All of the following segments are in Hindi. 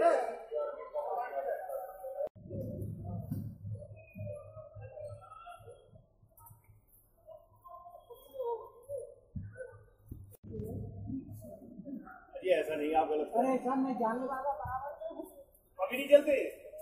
ऐसा नहीं आप गलत। अरे सर मैं जान लगा अभी नहीं चलते।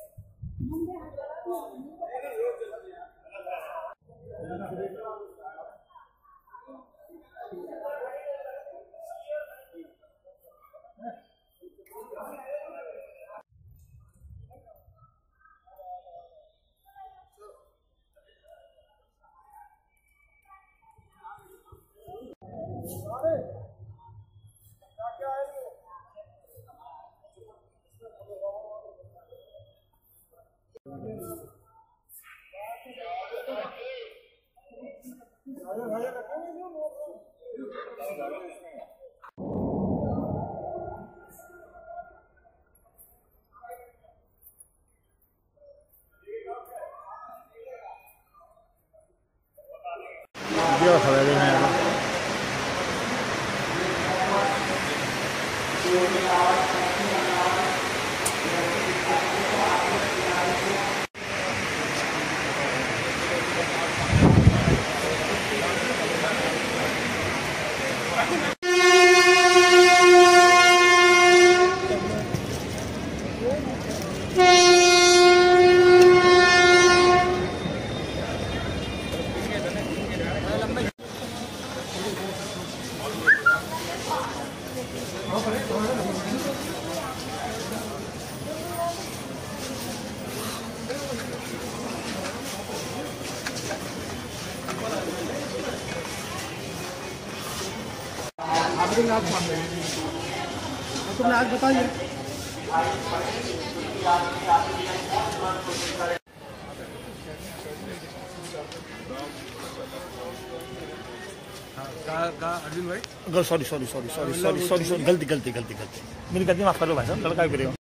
तुमने आज बताइए। अर्जुन भाई सॉरी गलती मेरी गलती माफ कर लो भाई साहब, लड़का भी करेगा।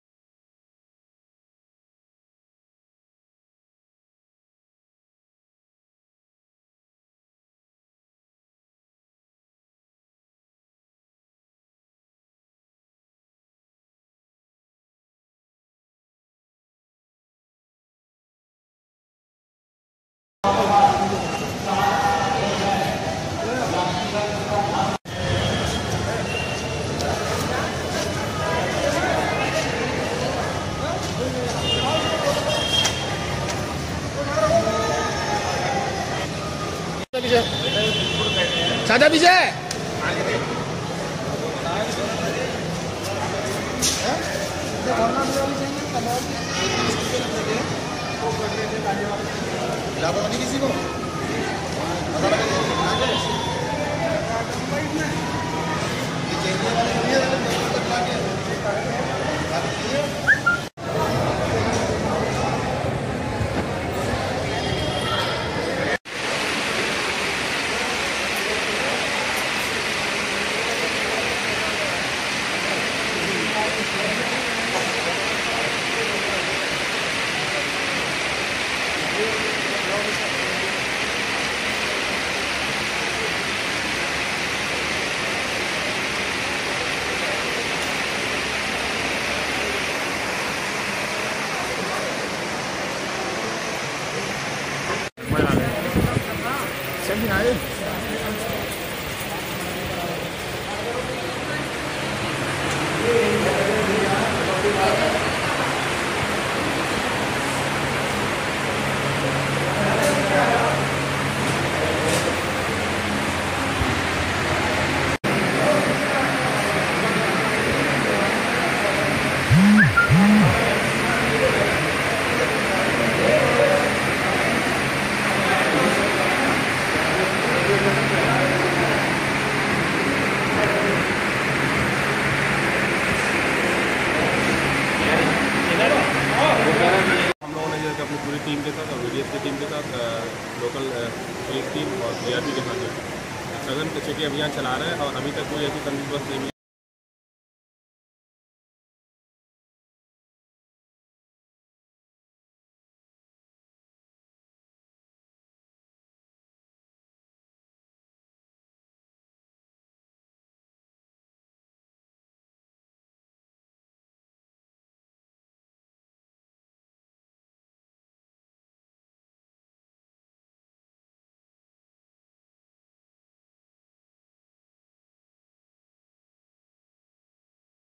चाचा विजय किसी को अपनी पूरी टीम के साथ और वीडीएस की टीम के साथ लोकल पुलिस टीम और जीआरपी के साथ सघन चेकिंग अभियान चला रहे हैं और अभी तक कोई ऐसी संदिग्ध वस्तु नहीं